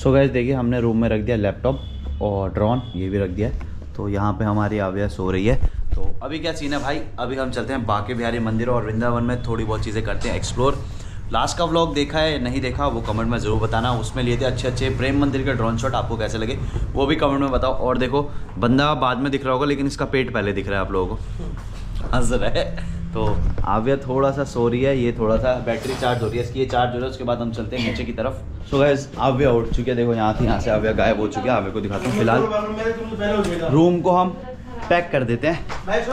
So guys देखिए हमने room में रख दिया लैपटॉप और ड्रोन, ये भी रख दिया है। तो यहाँ पे हमारी आव्या सो रही है। तो अभी क्या सीन है भाई, अभी हम चलते हैं बांके बिहारी मंदिर और वृंदावन में थोड़ी बहुत चीज़ें करते हैं एक्सप्लोर। लास्ट का व्लॉग देखा है नहीं देखा वो कमेंट में ज़रूर बताना। उसमें लिए थे अच्छे अच्छे प्रेम मंदिर के ड्रोन शॉट, आपको कैसे लगे वो भी कमेंट में बताओ। और देखो बंदा बाद में दिख रहा होगा लेकिन इसका पेट पहले दिख रहा है आप लोगों को, हंस रहा है। तो आव्या थोड़ा सा सो रही है, ये थोड़ा सा बैटरी चार्ज हो रही है इसकी, ये चार्ज हो रहा है। उसके बाद हम चलते हैं नीचे की तरफ। सो गाइस आव्या उठ चुकी है, देखो यहाँ थी, यहाँ से आव्या गायब हो चुकी है। आव्या को दिखाता हूँ। फिलहाल रूम को हम पैक कर देते हैं।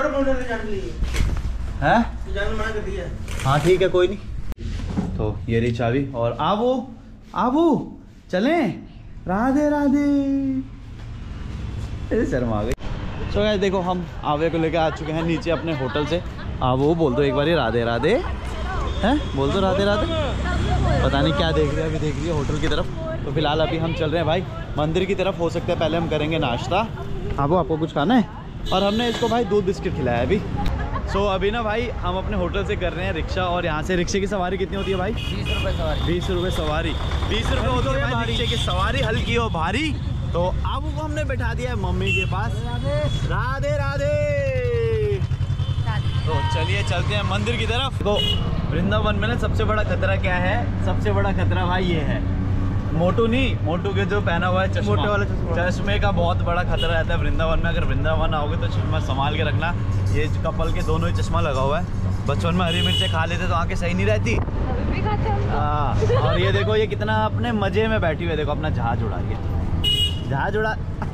हैं? हाँ ठीक है कोई नहीं। तो ये रही चाबी और आवो आवो चलें। राधे राधे। शर्मा आ गई। सो गाइस देखो हम आव्या को लेकर आ चुके हैं नीचे अपने होटल से। आवो बोल दो एक बार राधे राधे, हैं बोल दो राधे राधे। पता नहीं क्या देख रही है, अभी देख रही है होटल की तरफ। तो फिलहाल अभी हम चल रहे हैं भाई मंदिर की तरफ। हो सकता है पहले हम करेंगे नाश्ता। आवो आपको कुछ खाना है? और हमने इसको भाई दूध बिस्किट खिलाया अभी। सो अभी ना भाई हम अपने होटल से कर रहे हैं रिक्शा, और यहाँ से रिक्शे की सवारी कितनी होती है भाई? 20 रुपये सवारी। 20 रुपये सवारी, 20 रुपये होती है भाई रिक्शे की सवारी, हल्की हो भारी। तो आबू को हमने बैठा दिया है मम्मी के पास। राधे राधे। तो चलिए चलते हैं मंदिर की तरफ। तो वृंदावन में ना सबसे बड़ा खतरा क्या है? सबसे बड़ा खतरा भाई ये है, मोटू नहीं, मोटू के जो पहना हुआ है चश्मा, मोटे वाला चश्मे का बहुत बड़ा खतरा रहता है वृंदावन में। अगर वृंदावन आओगे तो चश्मा संभाल के रखना। ये कपल के दोनों ही चश्मा लगा हुआ है। बचपन में हरी मिर्चें खा लेते तो आंखें सही नहीं रहती। हाँ और ये देखो ये कितना अपने मजे में बैठी हुई है, देखो अपना जहाज उड़ा रही है। जहाज उड़ा,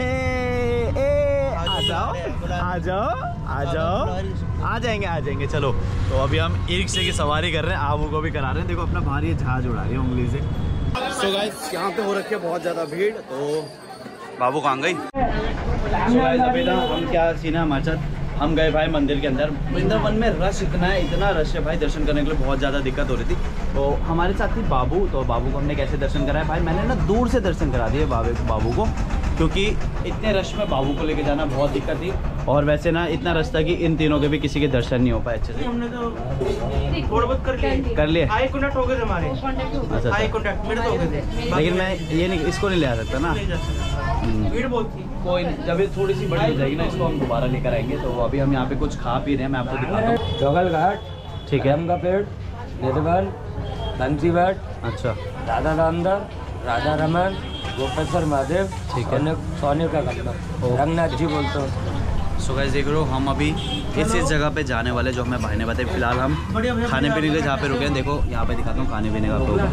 आ जाओ आ जाओ आ जाओ, आ जाएंगे चलो। तो अभी हम ई रिक्शे की सवारी कर रहे हैं, आबू को भी करा रहे हैं। देखो अपना भारी ये जहाज उड़ा रही है उंगली से। सो गाइस यहाँ पे हो रखी है बहुत ज़्यादा भीड़। तो बाबू कहाँ गई? सो गाइस अभी ना हम क्या सीन है हमारे साथ, हम गए भाई मंदिर के अंदर। वृंदावन में रश इतना है, इतना रश है भाई, दर्शन करने के लिए बहुत ज़्यादा दिक्कत हो रही थी। तो हमारे साथ थी बाबू। तो बाबू को हमने कैसे दर्शन कराया भाई, मैंने ना दूर से दर्शन करा दिए बाबू को, क्योंकि इतने रश में बाबू को लेके जाना बहुत दिक्कत थी। और वैसे ना इतना रास्ता कि इन तीनों के भी किसी के दर्शन नहीं हो पाए अच्छे से। हमने तो थोड़ा बहुत कर लिए आई कॉन्टैक्ट हो गए हमारे। अच्छा आई कॉन्टैक्ट मेरे तो हो गए थे, लेकिन मैं ये नहीं, इसको नहीं ले आ सकता ना, भीड़ बहुत थी। कोई नहीं, जब ये थोड़ी सी बड़ी हो जाएगी ना इसको हम दोबारा लेकर आएंगे। तो अभी हम यहाँ पे कुछ खा पी रहे हैं, मैं आपको दिखाता हूँ। चौगल घाट, ठीक है, का पेड़, निर्बल, बंसी घाट, अच्छा, राधा दामोदर, राधा रमन, गोपेश्वर महादेव, ठीक है, सोने का घाट, रंगनाथ जी बोलते हैं। सो गाइस देख रहे हो हम अभी इस जगह पे जाने वाले जो हमें भाई ने बताया। फिलहाल हम खाने पीने के लिए जहाँ पे रुके हैं, देखो यहाँ पे दिखाता हूँ खाने पीने का आपको।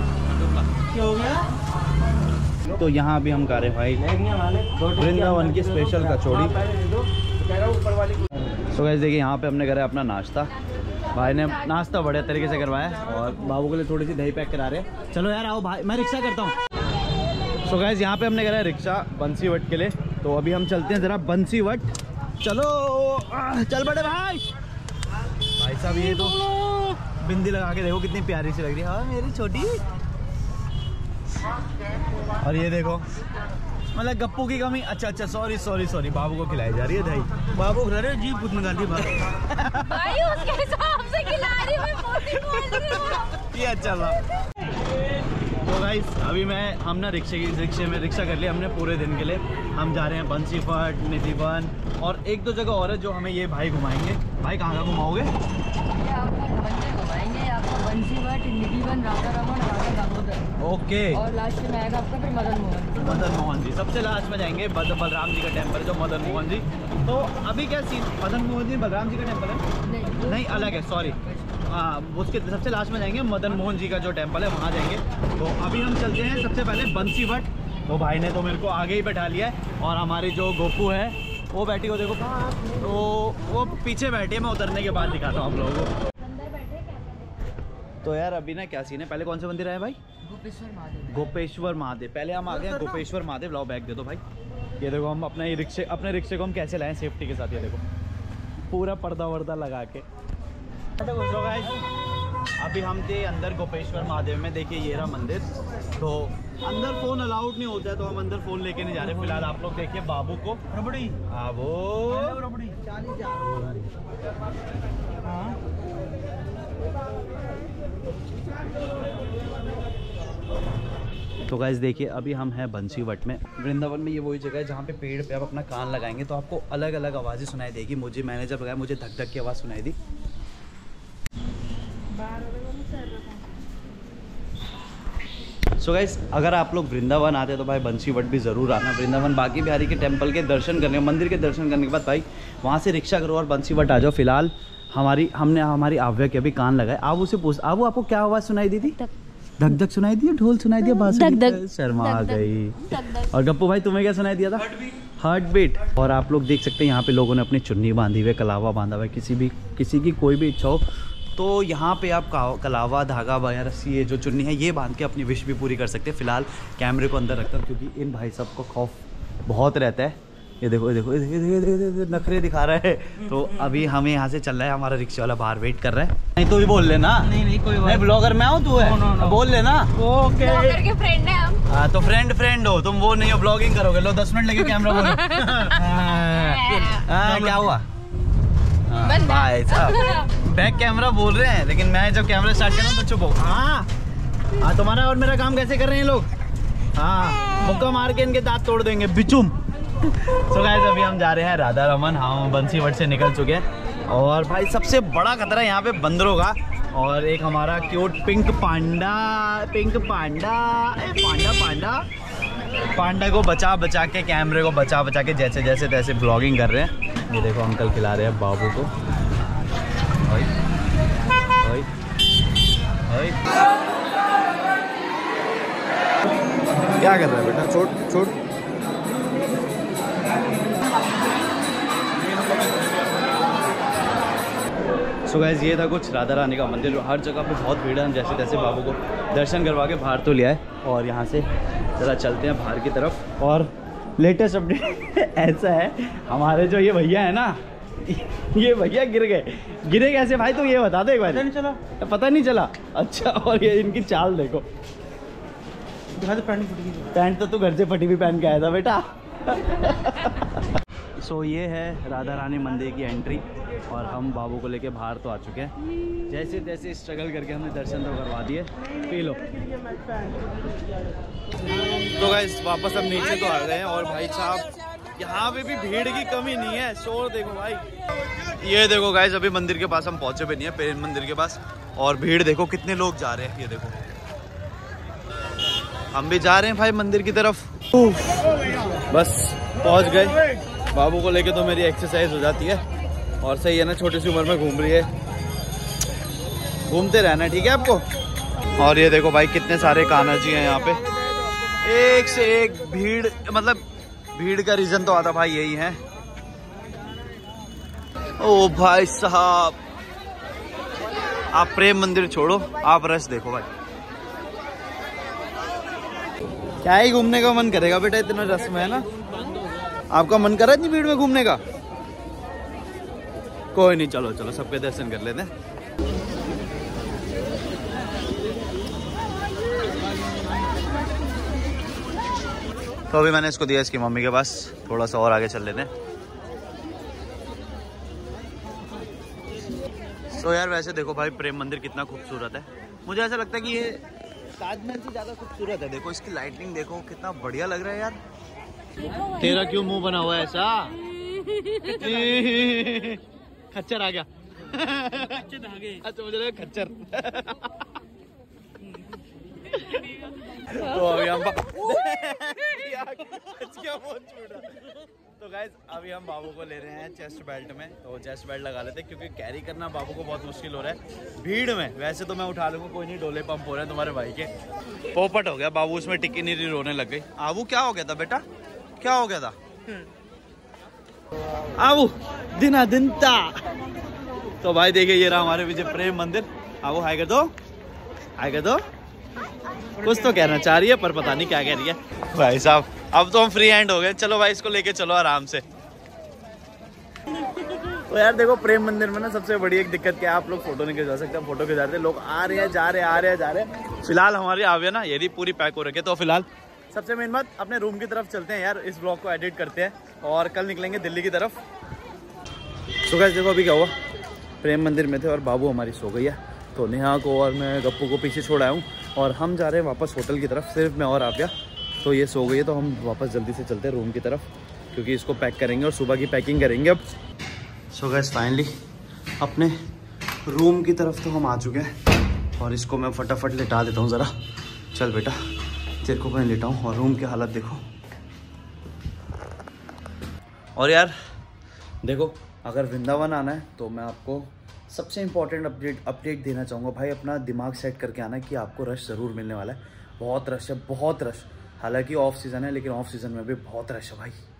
तो यहाँ अभी हम खा रहे हैं भाई वृंदावन की स्पेशल कचौड़ी। सो गाइस देखिए यहाँ पे हमने करा अपना नाश्ता। भाई ने नाश्ता बढ़िया तरीके से करवाया और बाबू के लिए थोड़ी सी दही पैक करा रहे हैं। चलो यार आओ भाई, मैं रिक्शा करता हूँ। सो गाइस यहाँ पे हमने करा रिक्शा बंसीवट के लिए। तो अभी हम चलते हैं ज़रा बंसीवट। चलो चल बड़े भाई। भाई साहब ये तो बिंदी लगा के देखो कितनी प्यारी सी लग रही है। हाँ मेरी छोटी। और ये देखो मतलब गप्पू की कमी। अच्छा सॉरी बाबू को खिलाई जा रही है दही। बाबू खिला रहे जी खुद निकाल दी भाई उसके हिसाब से खिला रही हूं। ये अच्छा था। तो गाइस अभी हम ना रिक्शे में रिक्शा कर लिया हमने पूरे दिन के लिए। हम जा रहे हैं बंसीफट, निधिवन और एक दो जगह और है जो हमें ये भाई घुमाएंगे। भाई कहाँ का घुमाओगे? घुमाएंगे आपको बंसीफट, निधिवन, राधा रमन, राधा दामोदर। ओके। और लास्ट में आएगा आपका फिर मदन मोहन जी। सबसे लास्ट में जाएंगे बलराम जी का टेम्पल जो मदन मोहन जी। तो अभी क्या सीन, मदन मोहन जी बलराम जी का टेम्पल है? नहीं अलग है, सॉरी। उसके सबसे लास्ट में जाएंगे मदन मोहन जी का जो टेम्पल है वहाँ जाएंगे। तो अभी हम चलते हैं सबसे पहले बंसीवट। तो भाई ने तो मेरे को आगे ही बैठा लिया है और हमारी जो गोपू है वो बैठी हो देखो, तो वो पीछे बैठी है। मैं उतरने के बाद दिखाता हूँ आप लोगों को। तो यार अभी ना क्या सीन है, पहले कौन से मंदिर आए भाई? गोपेश्वर महादेव। पहले हम आ गए गोपेश्वर महादेव। लाओ बैग दे दो भाई। ये देखो हम अपने रिक्शे को हम कैसे लाएं सेफ्टी के साथ। ये देखो पूरा पर्दा वर्दा लगा के। तो गाइस अभी हम थे अंदर गोपेश्वर महादेव में। देखिए ये रहा मंदिर। तो अंदर फ़ोन अलाउड नहीं होता है तो हम अंदर फ़ोन लेके नहीं जा रहे। फिलहाल आप लोग देखिए बाबू को। रबड़ी रबड़ी तो गाइस देखिए अभी हम हैं बंसीवट में। वृंदावन में ये वही जगह है जहाँ पे पेड़ पे आप अपना कान लगाएंगे तो आपको अलग अलग आवाज़ें सुनाई देगी। मैंने जब लगाया मुझे धक धक की आवाज़ सुनाई दी। सो गाइस अगर आप लोग वृंदावन आते हैं तो भाई बंसीवट भी ज़रूर आना। वृंदावन बांके बिहारी के टेम्पल के दर्शन करने, मंदिर के दर्शन करने के बाद भाई वहाँ से रिक्शा करो और बंसीवट आ जाओ। फिलहाल हमने हमारी आव्या के अभी कान लगाए। आप उसे पूछ, आप आपको क्या आवाज़ सुनाई दी थी? धक धक सुनाई दिया, ढोल सुनाई दिया, बांसुरी, शर्मा आ गई। और गप्पू भाई तुम्हें क्या सुनाई दिया था? Heart beat. और आप लोग देख सकते हैं यहाँ पे लोगों ने अपनी चुन्नी बांधी हुई, कलावा बांधा हुआ है। किसी की कोई भी इच्छा हो तो यहाँ पे आप कलावा, धागा या रस्सी, ये जो चुन्नी है ये बांध के अपनी विश भी पूरी कर सकते हैं। फिलहाल कैमरे को अंदर रखकर, क्योंकि इन भाई साहब को खौफ बहुत रहता है। ये देखो नखरे दिखा रहा है। तो अभी हमें यहाँ से चल रहा है, हमारा रिक्शा वाला बाहर वेट कर रहा है। नहीं तो भी बोल लेना। नहीं कोई बात नहीं, ब्लॉगर मैं हूँ, तू है, बोल लेना। ओके, ब्लॉगर के फ्रेंड है हम। हाँ तो फ्रेंड हो तुम, वो नहीं हो ब्लॉगिंग करोगे। लो 10 मिनट लगे कैमरा बोलो। क्या हुआ भाई साहब, बैक कैमरा बोल रहे हैं, लेकिन मैं जब कैमरा स्टार्ट कर रहा हूँ तो चुप हो। हाँ तुम्हारा और मेरा काम कैसे कर रहे हैं लोग? हाँ मुक्का मार के इनके दांत तोड़ देंगे बिचुम। तो गाइस अभी हम जा रहे हैं राधा रमन। हम बंसीवट से निकल चुके हैं और भाई सबसे बड़ा खतरा यहाँ पे बंदरों का। और एक हमारा क्यूट पिंक पांडा को बचा के, कैमरे को बचा के जैसे तैसे ब्लॉगिंग कर रहे हैं। ये देखो अंकल खिला रहे हैं बाबू को। ओए ओए ओए क्या कर रहा है बेटा? छोड़। सो गाइस ये था कुछ राधा रानी का मंदिर। हर जगह पे बहुत भीड़ है। जैसे तैसे बाबू को दर्शन करवा के बाहर तो लिया है और यहाँ से ज़रा चलते हैं बाहर की तरफ। और लेटेस्ट अपडेट ऐसा है, हमारे जो ये भैया है ना, ये भैया गिरे कैसे भाई? तो ये बता दो एक बार। पता नहीं चला। अच्छा, और ये इनकी चाल देखो। पैंट तो तू घर से फटी हुई पहन के आया था बेटा। सो ये है राधा रानी मंदिर की एंट्री और हम बाबू को लेके बाहर तो आ चुके हैं। जैसे तैसे स्ट्रगल करके हमने दर्शन तो करवा दिए। पी लो। तो गाइस वापस हम नीचे तो आ गए हैं और भाई साहब यहाँ पे भी भीड़ की कमी नहीं है। शोर देखो भाई, ये देखो गाइस अभी मंदिर के पास हम पहुंचे भी नहीं है, प्रेम मंदिर के पास। और भीड़ देखो कितने लोग जा रहे हैं। ये देखो हम भी जा रहे हैं भाई मंदिर की तरफ। बस पहुंच गए। बाबू को लेके तो मेरी एक्सरसाइज हो जाती है। और सही है ना, छोटी सी उम्र में घूम रही है, घूमते रहना ठीक है आपको। और ये देखो भाई कितने सारे कान्हा जी हैं यहाँ पे, एक से एक भीड़। मतलब भीड़ का रीजन तो आता भाई यही है। ओ भाई साहब, आप प्रेम मंदिर छोड़ो, आप रश देखो भाई। क्या ही घूमने का मन करेगा बेटा इतना रस में, है ना? आपका मन कर रहा है इतनी भीड़ में घूमने का? कोई नहीं, चलो सबके दर्शन कर लेते हैं। तो अभी मैंने इसको दिया इसकी मम्मी के पास, थोड़ा सा और आगे चल लेते हैं। तो यार वैसे देखो भाई प्रेम मंदिर कितना खूबसूरत है। मुझे ऐसा लगता है कि ये ताजमहल से ज्यादा खूबसूरत है। देखो इसकी लाइटिंग देखो कितना बढ़िया लग रहा है यार। तेरा क्यों मुंह बना हुआ है ऐसा? खच्चर आ गया। अच्छा मुझे लगा खच्चर। तो अभी हम तो गाइस अभी हम बाबू को ले रहे हैं चेस्ट बेल्ट में। तो चेस्ट बेल्ट लगा लेते हैं क्योंकि कैरी करना बाबू को बहुत मुश्किल हो रहा है भीड़ में। वैसे तो मैं उठा लूंगा, कोई नहीं, डोले पंप हो रहे हैं तुम्हारे भाई के। पोपट हो गया बाबू, उसमें टिक्की नहीं रोने लग गई। आबू क्या हो गया था बेटा, क्या हो गया था? आबू दिना दिनता। तो भाई देखिए ये रहा हमारे पीछे प्रेम मंदिर। आबू हाय कर दो, हाय कर दो। कुछ तो कहना चाह रही है पर पता नहीं क्या कह रही है। भाई साहब अब तो हम फ्री हैंड हो गए। चलो भाई इसको लेके चलो आराम से। तो यार देखो प्रेम मंदिर में ना सबसे बड़ी एक दिक्कत क्या है, आप लोग फोटो नहीं खिंचवा सकते। हम फोटो खिंचाते लोग आ रहे हैं, जा रहे हैं। फिलहाल हमारी आविया ना यदि पूरी पैक हो रखी है। तो फिलहाल सबसे मेन बात, अपने रूम की तरफ चलते हैं यार। इस ब्लॉग को एडिट करते हैं और कल निकलेंगे दिल्ली की तरफ। तो गाइस देखो अभी क्या हुआ, प्रेम मंदिर में थे और बाबू हमारी सो गई है। तो नेहा को और मैं गप्पू को पीछे छोड़ आया हूँ और हम जा रहे हैं वापस होटल की तरफ, सिर्फ मैं और आव्या। तो ये सो गई है तो हम वापस जल्दी से चलते हैं रूम की तरफ, क्योंकि इसको पैक करेंगे और सुबह की पैकिंग करेंगे अब। सो गाइस फाइनली अपने रूम की तरफ तो हम आ चुके हैं और इसको मैं फटाफट लिटा देता हूँ ज़रा। चल बेटा तेरे को मैं लिटाऊँ। और रूम की हालत देखो। और यार देखो, अगर वृंदावन आना है तो मैं आपको सबसे इम्पोर्टेंट अपडेट देना चाहूँगा भाई। अपना दिमाग सेट करके आना कि आपको रश ज़रूर मिलने वाला है। बहुत रश है, बहुत रश। हालांकि ऑफ सीज़न है, लेकिन ऑफ सीज़न में भी बहुत रश है भाई।